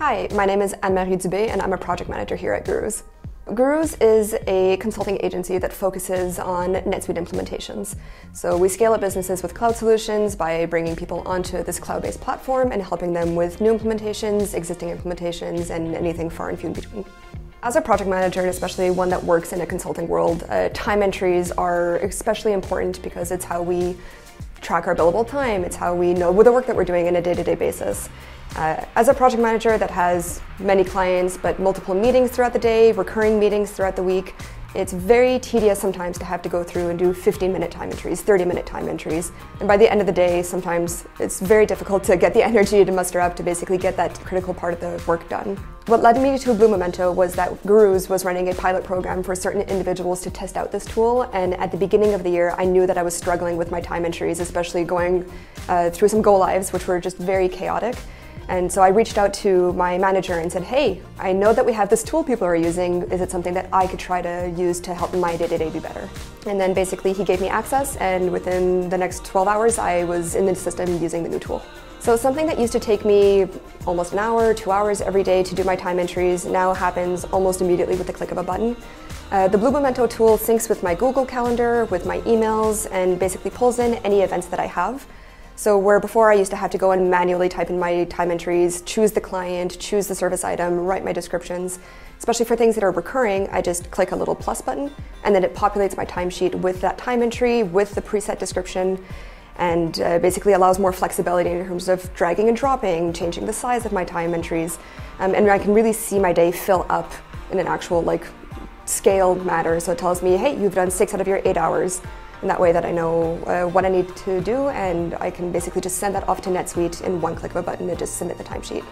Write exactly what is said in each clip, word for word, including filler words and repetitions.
Hi, my name is Anne-Marie and I'm a project manager here at Gurus. Gurus is a consulting agency that focuses on NetSuite implementations. So we scale up businesses with cloud solutions by bringing people onto this cloud-based platform and helping them with new implementations, existing implementations, and anything far and few in between. As a project manager, and especially one that works in a consulting world, uh, time entries are especially important because it's how we track our billable time. It's how we know the work that we're doing on a day-to-day basis. Uh, as a project manager that has many clients but multiple meetings throughout the day, recurring meetings throughout the week, it's very tedious sometimes to have to go through and do fifteen minute time entries, thirty minute time entries. And by the end of the day, sometimes it's very difficult to get the energy to muster up to basically get that critical part of the work done. What led me to Blue Memento was that Gurus was running a pilot program for certain individuals to test out this tool, and at the beginning of the year I knew that I was struggling with my time entries, especially going uh, through some go-lives which were just very chaotic. And so I reached out to my manager and said, hey, I know that we have this tool people are using. Is it something that I could try to use to help my day-to-day be better? And then basically he gave me access, and within the next twelve hours I was in the system using the new tool. So something that used to take me almost an hour, two hours every day to do my time entries now happens almost immediately with the click of a button. Uh, the Blue Memento tool syncs with my Google Calendar, with my emails, and basically pulls in any events that I have. So where before I used to have to go and manually type in my time entries, choose the client, choose the service item, write my descriptions, especially for things that are recurring, I just click a little plus button and then it populates my timesheet with that time entry, with the preset description, and uh, basically allows more flexibility in terms of dragging and dropping, changing the size of my time entries, um, and I can really see my day fill up in an actual like scaled matter. So it tells me, hey, you've done six out of your eight hours. And that way that I know uh, what I need to do, and I can basically just send that off to NetSuite in one click of a button and just submit the timesheet.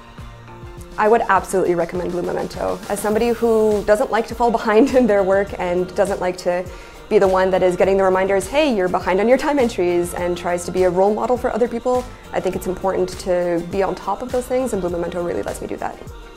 I would absolutely recommend Blue Memento. As somebody who doesn't like to fall behind in their work and doesn't like to be the one that is getting the reminders, hey, you're behind on your time entries, and tries to be a role model for other people, I think it's important to be on top of those things, and Blue Memento really lets me do that.